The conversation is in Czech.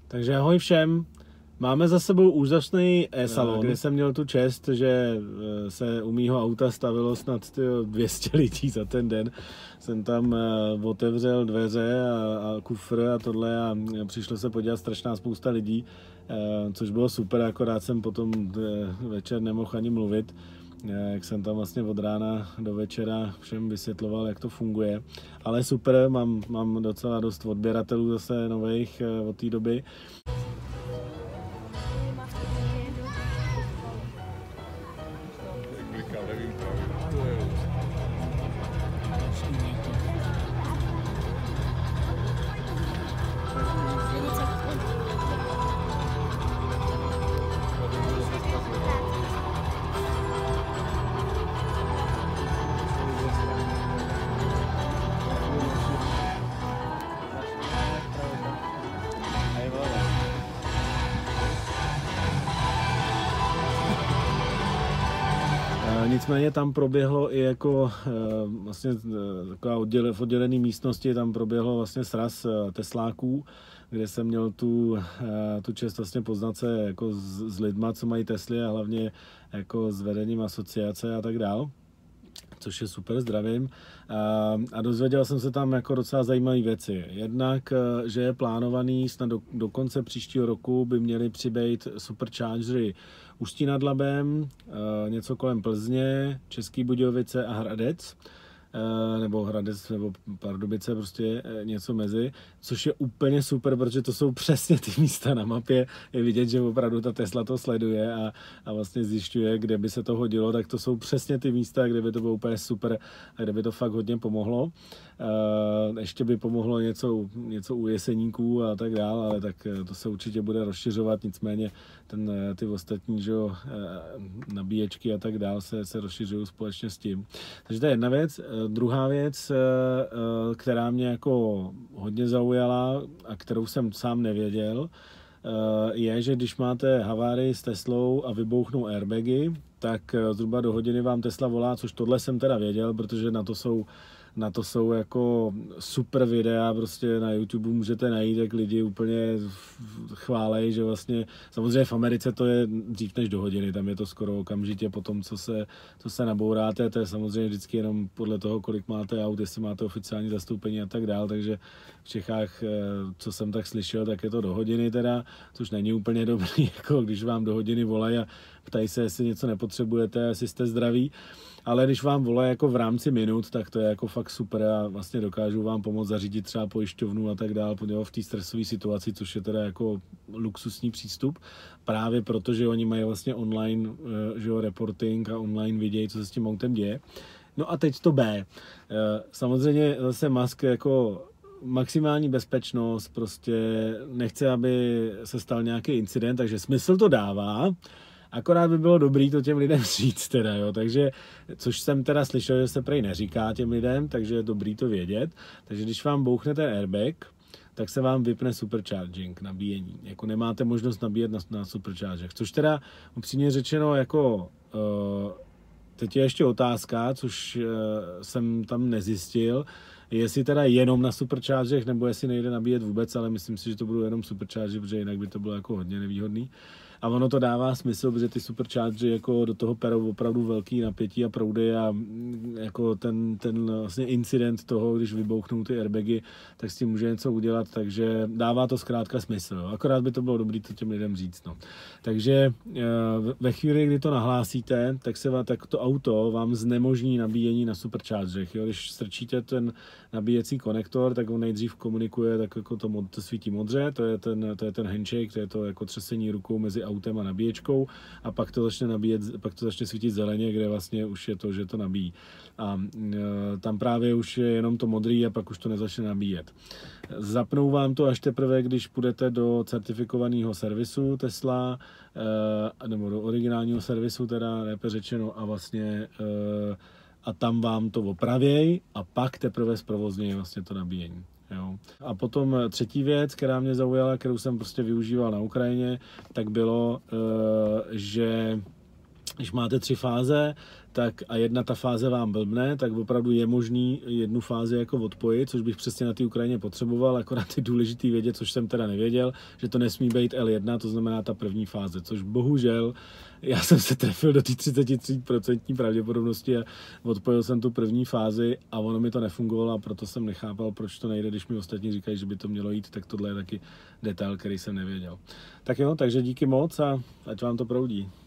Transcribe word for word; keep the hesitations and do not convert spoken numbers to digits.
Takže ahoj všem. Máme za sebou úžasný e-salon, kde jsem měl tu čest, že se u mýho auta stavilo snad dvě stě lidí za ten den. Jsem tam otevřel dveře a, a kufr a tohle a přišlo se podívat strašná spousta lidí, což bylo super, akorát jsem potom večer nemohl ani mluvit. Jak jsem tam vlastně od rána do večera všem vysvětloval, jak to funguje. Ale super, mám, mám docela dost odběratelů zase nových od té doby. Nicméně tam proběhlo i jako vlastně taková odděle, v oddělené místnosti, tam proběhlo vlastně sraz tesláků, kde jsem měl tu, tu čest vlastně poznat se jako s, s lidma, co mají Tesly a hlavně jako s vedením asociace a tak dál, což je super, zdravím. A, a dozvěděl jsem se tam jako docela zajímavé věci. Jednak, že je plánovaný snad do, do konce příštího roku by měly přibýt superchargery Ústí nad Labem, něco kolem Plzně, Český Budějovice a Hradec, nebo Hradec, nebo Pardubice, prostě něco mezi, což je úplně super, protože to jsou přesně ty místa na mapě. Je vidět, že opravdu ta Tesla to sleduje a, a vlastně zjišťuje, kde by se to hodilo, tak to jsou přesně ty místa, kde by to bylo úplně super a kde by to fakt hodně pomohlo. Ještě by pomohlo něco, něco u Jeseníků a tak dále, ale tak to se určitě bude rozšiřovat, nicméně ten, ty ostatní, že jo, nabíječky a tak dále se, se rozšiřují společně s tím. Takže to je jedna věc. Druhá věc, která mě jako hodně zaujala a kterou jsem sám nevěděl, je, že když máte havárii s Teslou a vybouchnou airbagy, tak zhruba do hodiny vám Tesla volá, což tohle jsem teda věděl, protože na to jsou Na to jsou jako super videa, prostě na YouTube můžete najít, jak lidi úplně chválej, že vlastně, samozřejmě v Americe to je dřív než do hodiny, tam je to skoro okamžitě po tom, co se, co se nabouráte, to je samozřejmě vždycky jenom podle toho, kolik máte aut, jestli máte oficiální zastoupení a tak dál, takže v Čechách, co jsem tak slyšel, tak je to do hodiny teda, což není úplně dobrý, jako když vám do hodiny volají a ptají se, jestli něco nepotřebujete, jestli jste zdraví. Ale když vám volají jako v rámci minut, tak to je jako fakt super a vlastně dokážou vám pomoct zařídit třeba pojišťovnu a tak dále v té stresové situaci, což je teda jako luxusní přístup. Právě proto, že oni mají vlastně online, že jo, reporting a online vidějí, co se s tím autem děje. No a teď to B. Samozřejmě zase Musk jako maximální bezpečnost, prostě nechce, aby se stal nějaký incident, takže smysl to dává. Akorát by bylo dobrý to těm lidem říct teda, jo, takže, což jsem teda slyšel, že se prej neříká těm lidem, takže je dobrý to vědět. Takže když vám bouchne ten airbag, tak se vám vypne supercharging, nabíjení. Jako nemáte možnost nabíjet na, na superchargech, což teda upřímně řečeno jako, uh, teď je ještě otázka, což uh, jsem tam nezjistil, jestli teda jenom na superchargech, nebo jestli nejde nabíjet vůbec, ale myslím si, že to budou jenom supercharge, protože jinak by to bylo jako hodně nevýhodný. A ono to dává smysl, protože ty superchargery jako do toho perou opravdu velký napětí a proudy a jako ten, ten vlastně incident toho, když vybouchnou ty airbagy, tak s tím může něco udělat, takže dává to zkrátka smysl. Akorát by to bylo dobré to těm lidem říct. No. Takže ve chvíli, kdy to nahlásíte, tak, se vám, tak to auto vám znemožní nabíjení na superchargerech. Jo? Když strčíte ten nabíjecí konektor, tak on nejdřív komunikuje, tak jako to, to svítí modře, to je ten, to je ten handshake, to je to jako třesení rukou mezi autem a nabíječkou a pak to začne nabíjet, pak to začne svítit zeleně, kde vlastně už je to, že to nabíjí. A e, tam právě už je jenom to modrý a pak už to nezačne nabíjet. Zapnou vám to až teprve, když půjdete do certifikovaného servisu Tesla, e, nebo do originálního servisu, teda lépe řečeno, a vlastně e, a tam vám to opravěj a pak teprve zprovoznějí vlastně to nabíjení. Jo. A potom třetí věc, která mě zaujala, kterou jsem prostě využíval na Ukrajině, tak bylo, že když máte tři fáze, tak a jedna ta fáze vám blbne, tak opravdu je možný jednu fázi jako odpojit, což bych přesně na té Ukrajině potřeboval, akorát ty důležitý vědět, což jsem teda nevěděl, že to nesmí být el jedna, to znamená ta první fáze, což bohužel já jsem se trefil do té třicet tři procent pravděpodobnosti a odpojil jsem tu první fázi a ono mi to nefungovalo a proto jsem nechápal, proč to nejde, když mi ostatní říkají, že by to mělo jít, tak tohle je taky detail, který jsem nevěděl. Tak jo, takže díky moc a ať vám to proudí.